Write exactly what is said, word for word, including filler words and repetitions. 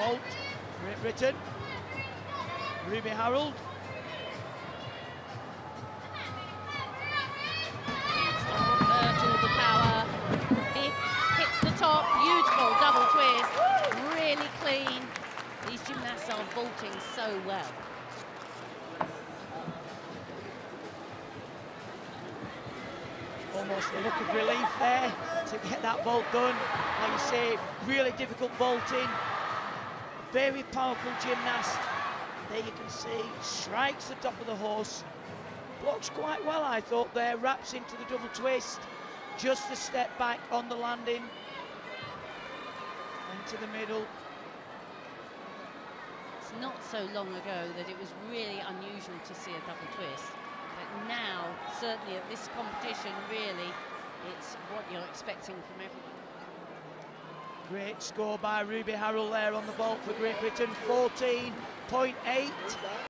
vault. Great Britain. Ruby Harrold. To the power. He hits the top. Beautiful double twist. Really clean. These gymnasts are vaulting so well. Almost a look of relief there to get that vault done. Like you say, really difficult vaulting. Very powerful gymnast. There you can see, strikes the top of the horse. Blocks quite well, I thought there. Wraps into the double twist. Just a step back on the landing. Into the middle. It's not so long ago that it was really unusual to see a double twist. But now, certainly at this competition, really, it's what you're expecting from everyone. Great score by Ruby Harrold there on the vault for Great Britain, fourteen point eight.